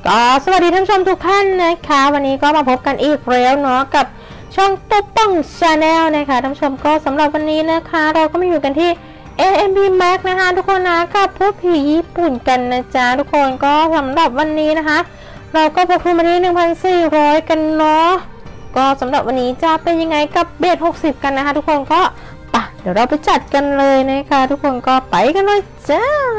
ก็สวัสดีท่านผู้ชมทุกท่านนะคะวันนี้ก็มาพบกันอีกแล้วเนาะกับช่องตุ๊กต้อง Channel นะคะท่านผู้ชมก็สำหรับวันนี้นะคะเราก็มาอยู่กันที่ AMB Max นะคะทุกคนนะกับผู้ผีญี่ปุ่นกันนะจ๊ะทุกคนก็สำหรับวันนี้นะคะเราก็พกทุนมาที่ 1,400 กันเนาะก็สำหรับวันนี้จะเป็นยังไงกับเบส60กันนะคะทุกคนก็ปะเดี๋ยวเราไปจัดกันเลยนะคะทุกคนก็ไปกันเลยจ้า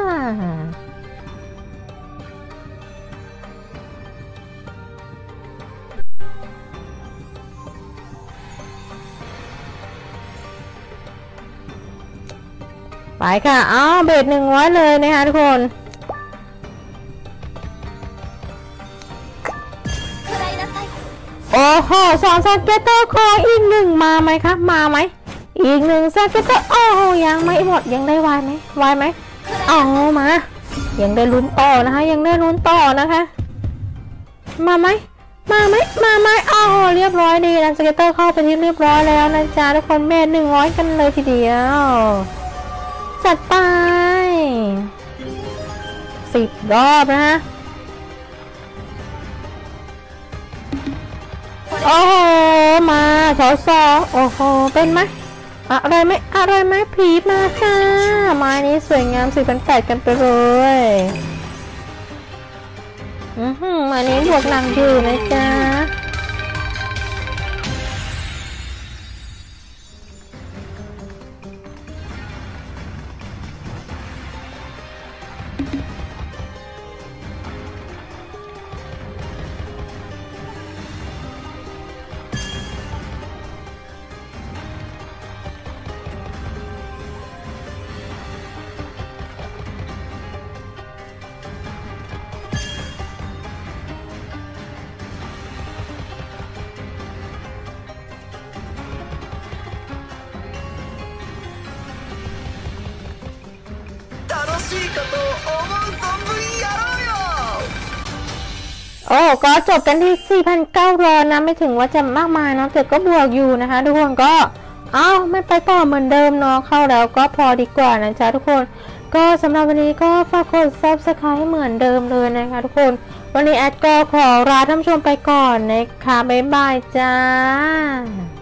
ไปค่ะเบส100เลยนะคะทุกคนโอ้โห2 สเก็ตเตอร์ขออีก1มาไหมครับมาไหมอีก1 สเก็ตเตอร์โอ้ยังไม่หมดยังได้วายไหมวายไหมมายังได้ลุ้นต่อนะคะยังได้ลุ้นต่อนะคะมาไหมมาไหมเรียบร้อยดีนะสเก็ตเตอร์เข้าไปที่เรียบร้อยแล้วนะจ๊ะทุกคนเบส100กันเลยทีเดียวจัดไป10 รอบนะฮะโอ้โหมา2 โอ้โหเป็นไหมอะไรไหมผีมาค่ะไม้นี้สวยงาม 4,800 กันไปเลยไม้นี้บวกหนังอยู่นะจ๊ะโอ้ก็จบกันที่ 4,900 นะไม่ถึงว่าจะมากมายเนาะแต่ก็บวกอยู่นะคะทุกคนก็ไม่ไปต่อเหมือนเดิมเนาะเข้าแล้วก็พอดีกว่านะจ๊ะทุกคนก็สำหรับวันนี้ก็ฝากกด Subscribe เหมือนเดิมเลยนะคะทุกคนวันนี้แอดก็ขอลาท่านผู้ชมไปก่อนนะคะบ๊ายบายจ้า